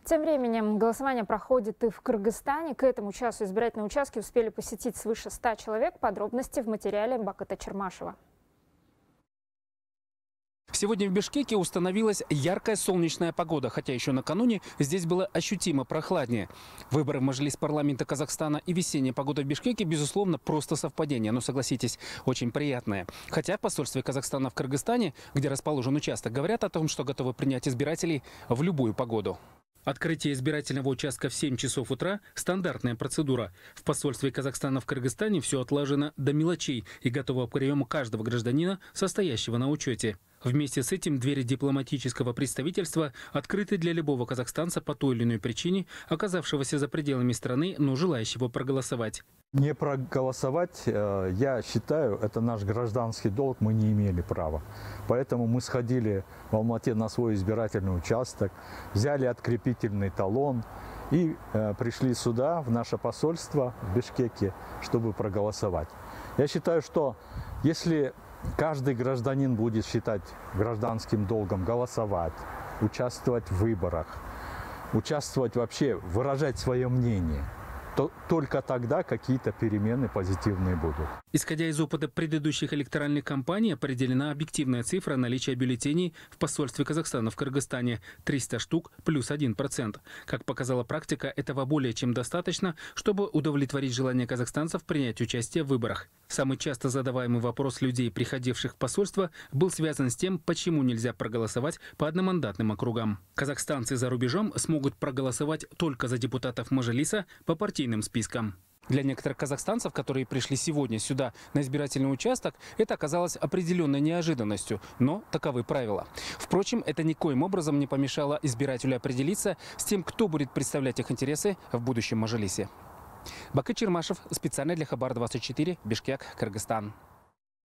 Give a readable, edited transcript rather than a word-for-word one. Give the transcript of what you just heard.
Тем временем голосование проходит и в Кыргызстане. К этому часу избирательные участки успели посетить свыше 100 человек. Подробности в материале Бакыта Чермашева. Сегодня в Бишкеке установилась яркая солнечная погода, хотя еще накануне здесь было ощутимо прохладнее. Выборы в Мажилис парламента Казахстана и весенняя погода в Бишкеке, безусловно, просто совпадение, но, согласитесь, очень приятное. Хотя в посольстве Казахстана в Кыргызстане, где расположен участок, говорят о том, что готовы принять избирателей в любую погоду. Открытие избирательного участка в 7 часов утра – стандартная процедура. В посольстве Казахстана в Кыргызстане все отлажено до мелочей и готово к приему каждого гражданина, состоящего на учете. Вместе с этим двери дипломатического представительства открыты для любого казахстанца по той или иной причине, оказавшегося за пределами страны, но желающего проголосовать. Не проголосовать, я считаю, это наш гражданский долг, мы не имели права. Поэтому мы сходили в Алмате на свой избирательный участок, взяли открепительный талон и пришли сюда, в наше посольство в Бишкеке, чтобы проголосовать. Я считаю, что если каждый гражданин будет считать гражданским долгом голосовать, участвовать в выборах, участвовать вообще, выражать свое мнение, то только тогда какие-то перемены позитивные будут. Исходя из опыта предыдущих электоральных кампаний, определена объективная цифра наличия бюллетеней в посольстве Казахстана в Кыргызстане – 300 штук плюс 1%. Как показала практика, этого более чем достаточно, чтобы удовлетворить желание казахстанцев принять участие в выборах. Самый часто задаваемый вопрос людей, приходивших в посольство, был связан с тем, почему нельзя проголосовать по одномандатным округам. Казахстанцы за рубежом смогут проголосовать только за депутатов Мажилиса по партийным спискам. Для некоторых казахстанцев, которые пришли сегодня сюда на избирательный участок, это оказалось определенной неожиданностью, но таковы правила. Впрочем, это никоим образом не помешало избирателю определиться с тем, кто будет представлять их интересы в будущем Мажилисе. Бакыт Чермашев, специально для Хабар 24, Бишкек, Кыргызстан.